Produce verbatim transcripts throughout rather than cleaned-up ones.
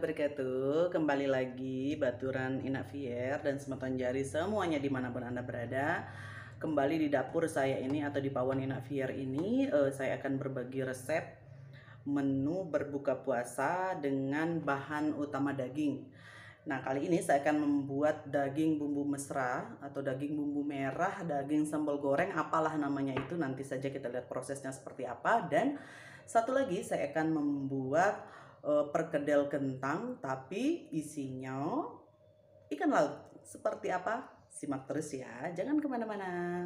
wabarakatuh. Kembali lagi Baturan Inavier dan Semeton Jari semuanya dimanapun Anda berada. Kembali di dapur saya ini atau di Pawon Inavier ini eh, saya akan berbagi resep menu berbuka puasa dengan bahan utama daging. Nah, kali ini saya akan membuat daging bumbu mesra atau daging bumbu merah, daging sambal goreng, apalah namanya itu, nanti saja kita lihat prosesnya seperti apa. Dan satu lagi saya akan membuat uh, perkedel kentang tapi isinya ikan laut. Seperti apa? Simak terus ya, jangan kemana-mana.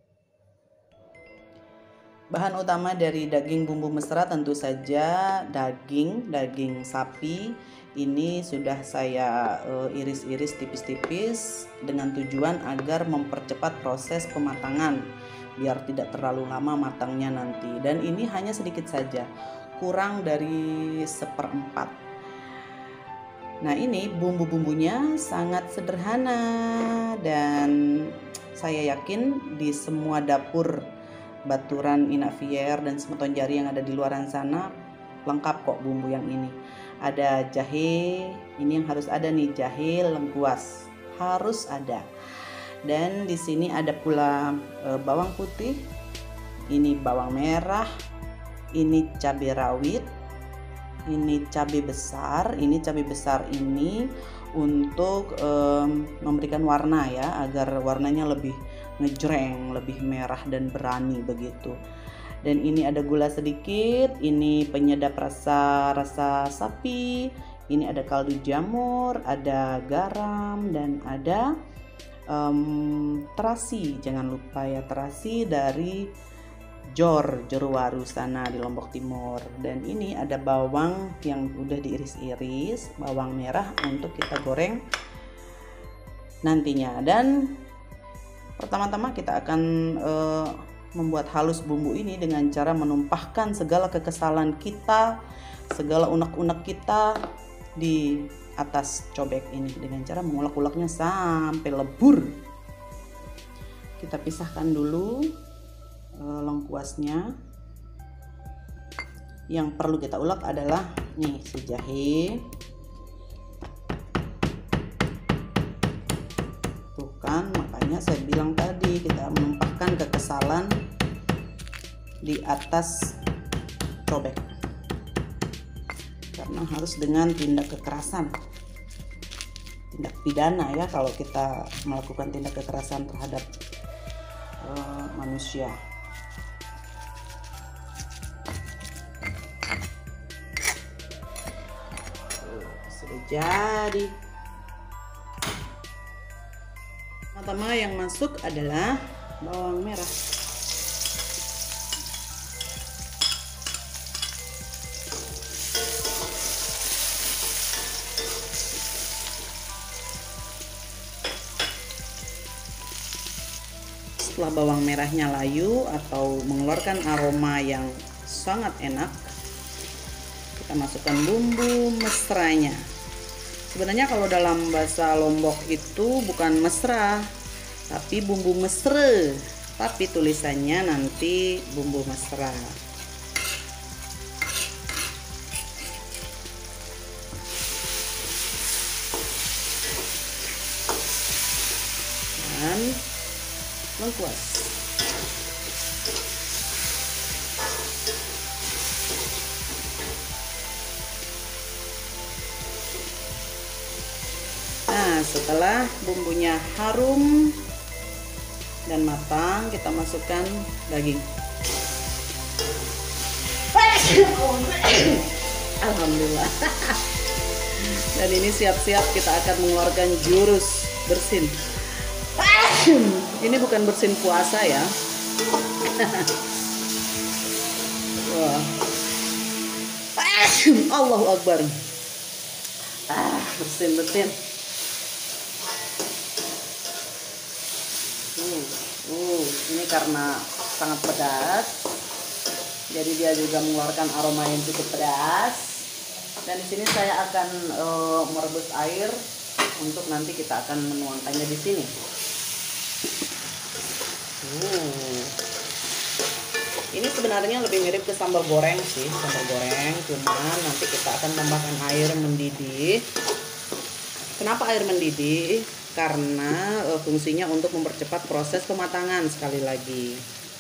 Bahan utama dari daging bumbu mesra tentu saja daging, daging sapi. Ini sudah saya iris-iris tipis-tipis dengan tujuan agar mempercepat proses pematangan biar tidak terlalu lama matangnya nanti. Dan ini hanya sedikit saja, kurang dari seperempat. Nah, ini bumbu-bumbunya sangat sederhana dan saya yakin di semua dapur Baturan Inavier dan Semeton Jari yang ada di luaran sana lengkap kok bumbu yang ini. Ada jahe, ini yang harus ada nih, jahe lengkuas harus ada. Dan di sini ada pula e, bawang putih, ini bawang merah, ini cabai rawit, ini cabai besar. Ini cabai besar ini untuk e, memberikan warna ya, agar warnanya lebih ngejreng, lebih merah dan berani begitu. Dan ini ada gula sedikit, ini penyedap rasa rasa sapi, ini ada kaldu jamur, ada garam, dan ada um, terasi. Jangan lupa ya, terasi dari Jor, Jorwaru sana di Lombok Timur. Dan ini ada bawang yang udah diiris-iris, bawang merah untuk kita goreng nantinya. Dan pertama-tama kita akan uh, membuat halus bumbu ini dengan cara menumpahkan segala kekesalan kita, segala unek-unek kita di atas cobek ini dengan cara mengulek-uleknya sampai lebur. Kita pisahkan dulu uh, lengkuasnya. Yang perlu kita ulek adalah nih si jahe. Tuh kan, makanya saya bilang tadi kita menumpahkan kekesalan di atas cobek karena harus dengan tindak kekerasan, tindak pidana ya kalau kita melakukan tindak kekerasan terhadap uh, manusia. Uh, sudah jadi. Pertama yang masuk adalah bawang merah. Setelah bawang merahnya layu atau mengeluarkan aroma yang sangat enak, kita masukkan bumbu mesranya. Sebenarnya kalau dalam bahasa Lombok itu bukan mesra, tapi bumbu mesre, tapi tulisannya nanti bumbu mesra. Dan lengkuas. Nah, setelah bumbunya harum dan matang, kita masukkan daging. Alhamdulillah. Dan ini siap-siap kita akan mengeluarkan jurus bersin. Ini bukan bersin puasa ya. Wah. Allahu Akbar. Ah, bersin-bersin. Uh, ini karena sangat pedas, jadi dia juga mengeluarkan aroma yang cukup pedas. Dan di sini saya akan uh, merebus air untuk nanti kita akan menuangkannya di sini. Uh. Ini sebenarnya lebih mirip ke sambal goreng sih, sambal goreng, cuman nanti kita akan tambahkan air mendidih. Kenapa air mendidih? Karena e, fungsinya untuk mempercepat proses pematangan sekali lagi.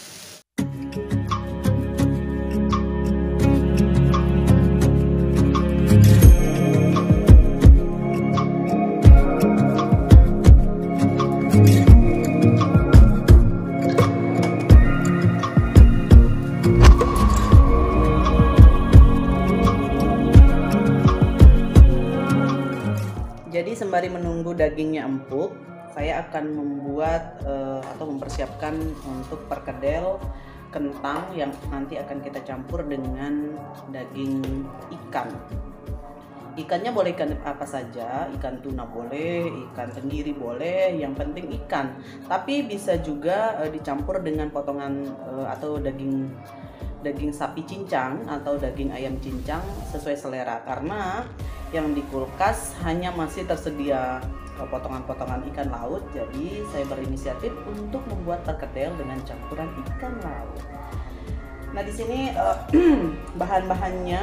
Jadi sembari menunggu dagingnya empuk, saya akan membuat uh, atau mempersiapkan untuk perkedel kentang yang nanti akan kita campur dengan daging ikan. Ikannya boleh ikan apa saja, ikan tuna boleh, ikan tenggiri boleh, yang penting ikan. Tapi bisa juga uh, dicampur dengan potongan uh, atau daging daging sapi cincang atau daging ayam cincang sesuai selera, karena yang di kulkas hanya masih tersedia potongan-potongan ikan laut. Jadi saya berinisiatif untuk membuat perkedel dengan campuran ikan laut. Nah, di sini uh, bahan-bahannya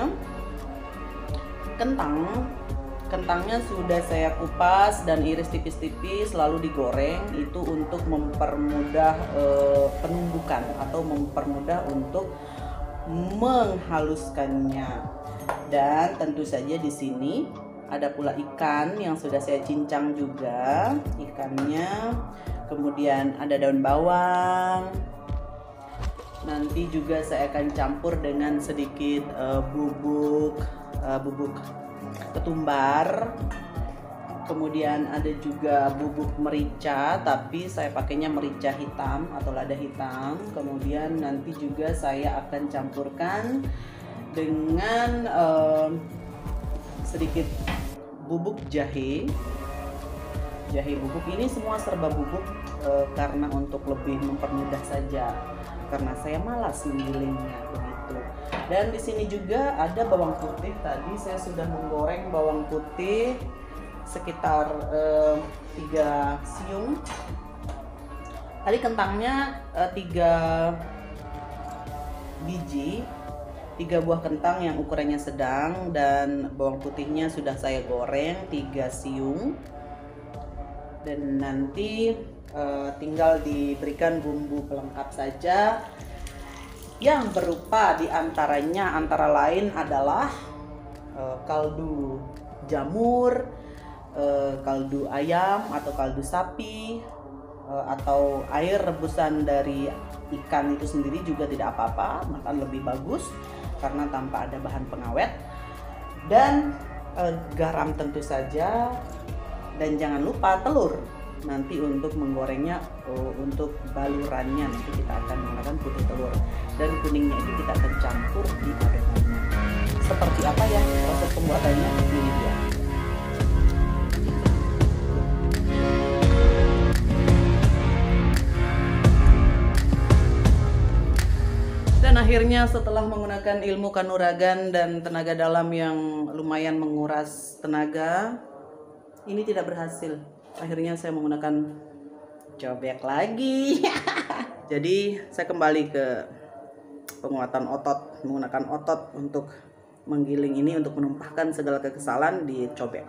kentang. Kentangnya sudah saya kupas dan iris tipis-tipis lalu digoreng, itu untuk mempermudah uh, penumbukan atau mempermudah untuk menghaluskannya. Dan tentu saja di sini ada pula ikan yang sudah saya cincang juga ikannya. Kemudian ada daun bawang. Nanti juga saya akan campur dengan sedikit uh, bubuk uh, bubuk ketumbar. Kemudian ada juga bubuk merica, tapi saya pakainya merica hitam atau lada hitam. Kemudian nanti juga saya akan campurkan dengan uh, sedikit bubuk jahe. Jahe bubuk ini semua serba bubuk uh, karena untuk lebih mempermudah saja, karena saya malas menggilingnya begitu. Dan di sini juga ada bawang putih. Tadi saya sudah menggoreng bawang putih sekitar uh, tiga siung. Tadi kentangnya uh, tiga biji, tiga buah kentang yang ukurannya sedang, dan bawang putihnya sudah saya goreng tiga siung. Dan nanti uh, tinggal diberikan bumbu pelengkap saja yang berupa diantaranya antara lain adalah uh, kaldu jamur, uh, kaldu ayam atau kaldu sapi, uh, atau air rebusan dari ikan itu sendiri juga tidak apa-apa, makan lebih bagus karena tanpa ada bahan pengawet. Dan e, garam tentu saja, dan jangan lupa telur nanti untuk menggorengnya. E, untuk balurannya nanti kita akan menggunakan putih telur, dan kuningnya itu kita akan campur di adonannya. Seperti apa ya proses pembuatannya? Ini dia. Dan akhirnya setelah menggunakan ilmu kanuragan dan tenaga dalam yang lumayan menguras tenaga, ini tidak berhasil. Akhirnya saya menggunakan cobek lagi. Jadi saya kembali ke penguatan otot, menggunakan otot untuk menggiling ini, untuk menumpahkan segala kekesalan di cobek.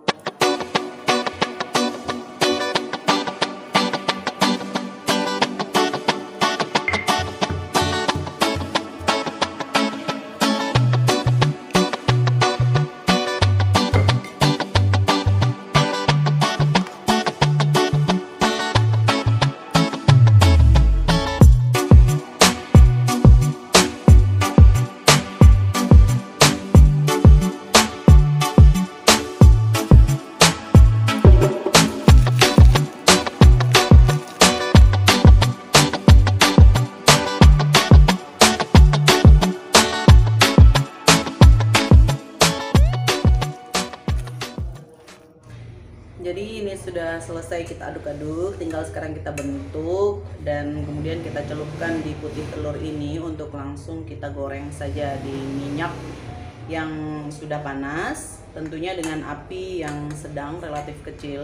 Jadi ini sudah selesai kita aduk-aduk, tinggal sekarang kita bentuk dan kemudian kita celupkan di putih telur ini untuk langsung kita goreng saja di minyak yang sudah panas, tentunya dengan api yang sedang relatif kecil.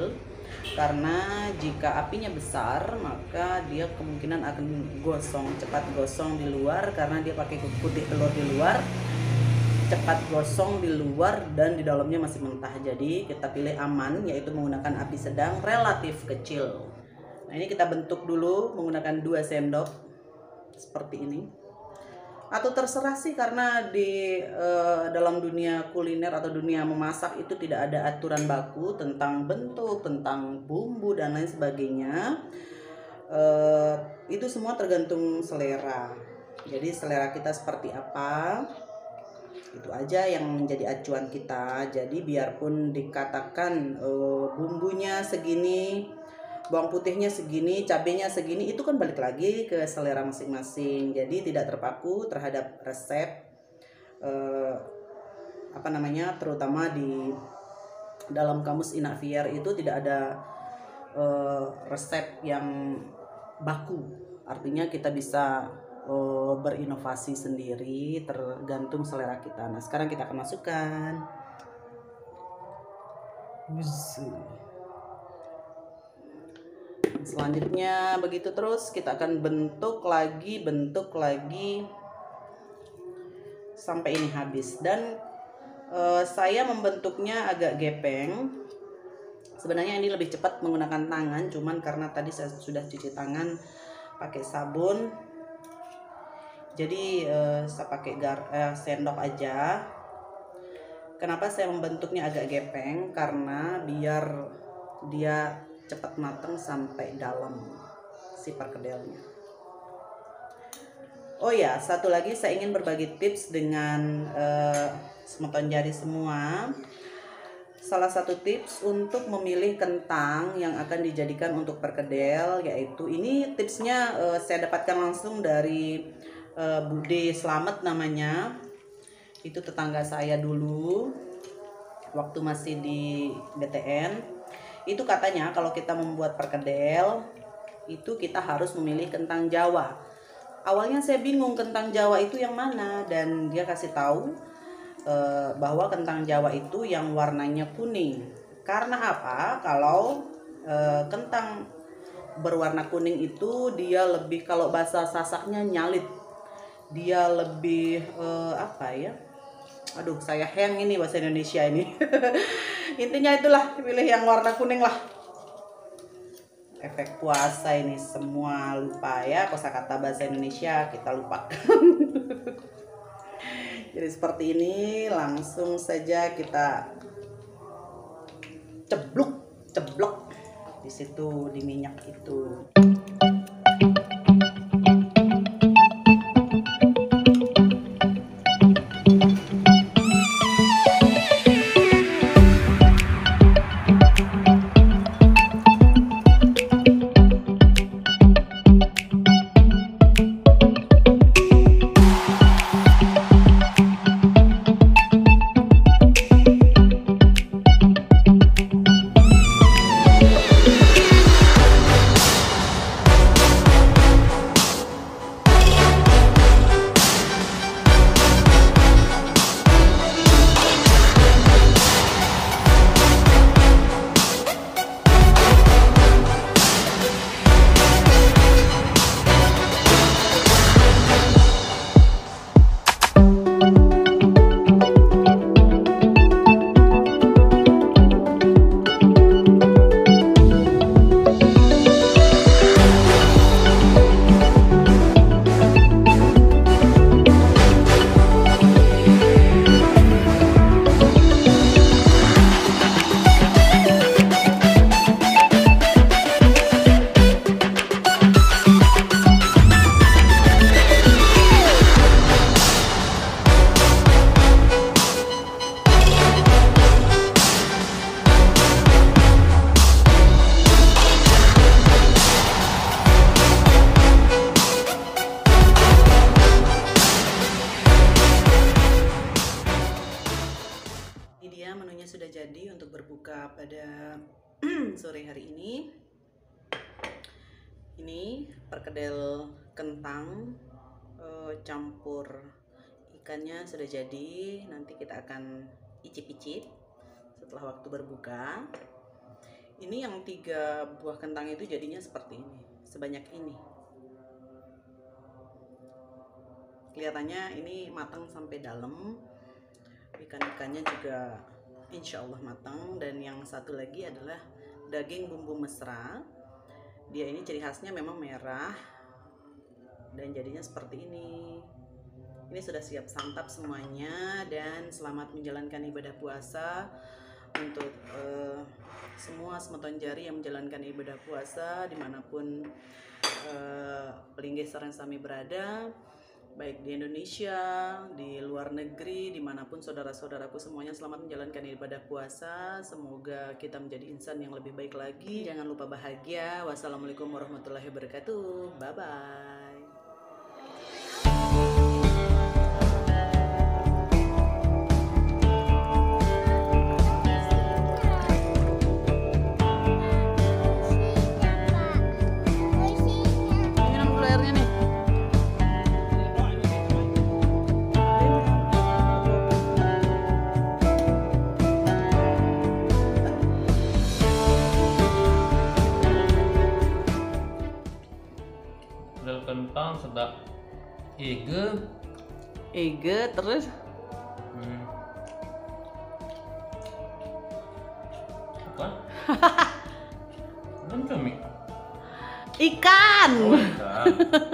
karena jika apinya besar maka dia kemungkinan akan gosong, cepat gosong di luar karena dia pakai putih telur di luar, cepat gosong di luar dan di dalamnya masih mentah. Jadi kita pilih aman, yaitu menggunakan api sedang relatif kecil. Nah, ini kita bentuk dulu menggunakan dua sendok seperti ini. Atau terserah sih, karena di uh, dalam dunia kuliner atau dunia memasak itu tidak ada aturan baku tentang bentuk, tentang bumbu dan lain sebagainya. Uh, itu semua tergantung selera. Jadi selera kita seperti apa, itu aja yang menjadi acuan kita. Jadi biarpun dikatakan uh, bumbunya segini, bawang putihnya segini, cabenya segini, itu kan balik lagi ke selera masing-masing. Jadi tidak terpaku terhadap resep eh, apa namanya, terutama di dalam kamus Inavier itu tidak ada eh, resep yang baku. Artinya kita bisa eh, berinovasi sendiri tergantung selera kita. Nah, sekarang kita akan masukkan selanjutnya. Begitu terus kita akan bentuk lagi, bentuk lagi sampai ini habis. Dan e, saya membentuknya agak gepeng. Sebenarnya ini lebih cepat menggunakan tangan, cuman karena tadi saya sudah cuci tangan pakai sabun, jadi e, saya pakai gar, eh, sendok aja. Kenapa saya membentuknya agak gepeng? Karena biar dia cepat matang sampai dalam si perkedelnya. Oh ya, satu lagi saya ingin berbagi tips dengan uh, semeton jari semua. Salah satu tips untuk memilih kentang yang akan dijadikan untuk perkedel, yaitu ini tipsnya uh, saya dapatkan langsung dari uh, Bude Slamet namanya. Itu tetangga saya dulu waktu masih di B T N. Itu katanya kalau kita membuat perkedel itu kita harus memilih kentang Jawa. Awalnya saya bingung kentang Jawa itu yang mana, dan dia kasih tahu e, bahwa kentang Jawa itu yang warnanya kuning. Karena apa? Kalau e, kentang berwarna kuning itu dia lebih, kalau bahasa Sasaknya nyalit. Dia lebih e, apa ya? Aduh, saya hang ini bahasa Indonesia ini. Intinya itulah, pilih yang warna kuning lah. Efek puasa ini semua lupa ya, kosakata bahasa Indonesia kita lupa. Jadi seperti ini, langsung saja kita ceblok, ceblok di situ di minyak itu. Sudah jadi untuk berbuka pada sore hari ini. Ini perkedel kentang e, campur ikannya sudah jadi. Nanti kita akan icip-icip setelah waktu berbuka. Ini yang tiga buah kentang itu jadinya seperti ini, sebanyak ini. Kelihatannya ini matang sampai dalam. Ikan-ikannya juga insya Allah matang. Dan yang satu lagi adalah daging bumbu mesra. Dia ini ciri khasnya memang merah dan jadinya seperti ini. Ini sudah siap santap semuanya. Dan selamat menjalankan ibadah puasa untuk uh, semua semeton jari yang menjalankan ibadah puasa dimanapun uh, pelinggih sareng sami berada, baik di Indonesia, di luar negeri, dimanapun saudara-saudaraku semuanya selamat menjalankan ibadah puasa. Semoga kita menjadi insan yang lebih baik lagi. Jangan lupa bahagia. Wassalamualaikum warahmatullahi wabarakatuh. Bye-bye. Kentang sedap ege ege terus hmm. Apa? Kan cumi ikan. Oh, ikan.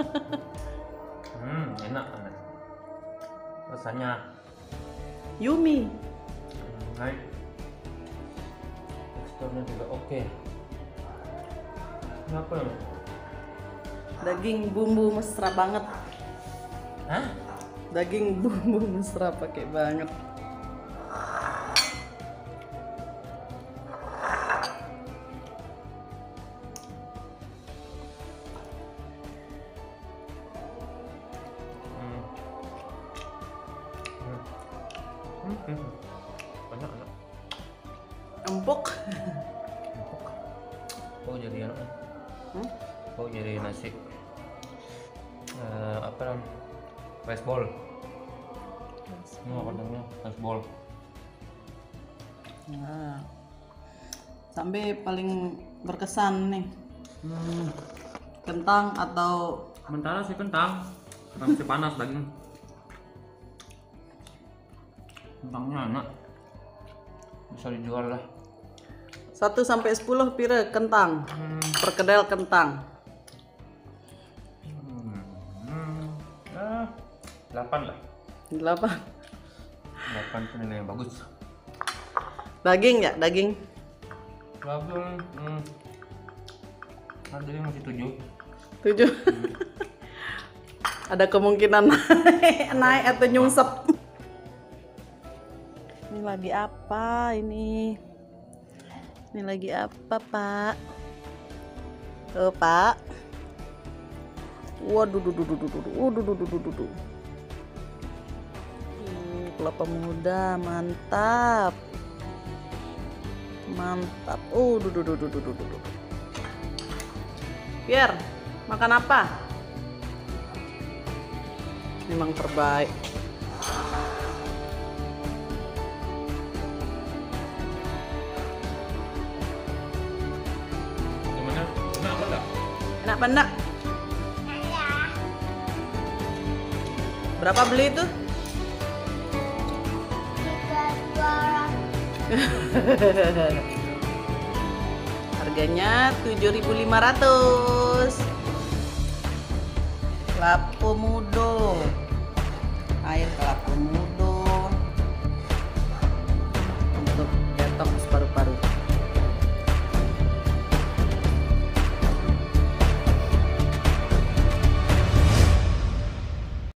Hmm, enak enak rasanya yummy. Hmm, baik, teksturnya juga oke. Ini apa ya? Daging bumbu mesra banget. Hah? Daging bumbu mesra pakai banget. Hmm. Hmm. Hmm. Banyak enak. Empuk. Empuk. Oh jadi enak. Hmm? Oh jadi nasi. Uh, apa namanya? Rice bowl. Ini apa namanya? Rice bowl. Nah, sampai paling berkesan nih. Hmm. Kentang atau Sementara sih kentang, karena masih panas daging. Kentangnya enak, bisa dijual lah. satu sampai sepuluh pire kentang. Hmm. Perkedel kentang. delapan lah. delapan. delapan itu nilai yang bagus. Daging ya, daging. Daging, hmm. Harganya masih tujuh. tujuh. Hmm. Ada kemungkinan naik, naik atau nyungsep. Ini lagi apa ini? Ini lagi apa, Pak? Tuh, Pak. Waduh, duh, duh, duh, duh, duh, duh, duh, duh, duh, duh. Kelapa muda, mantap, mantap. Oh, duh, duh, duh, duh, duh, duh, duh. Pierre, makan apa? Memang terbaik. Gimana? Enak apa enggak? Enak apa enggak? Berapa beli itu? Harganya tujuh ribu lima ratus. Lapo mudo.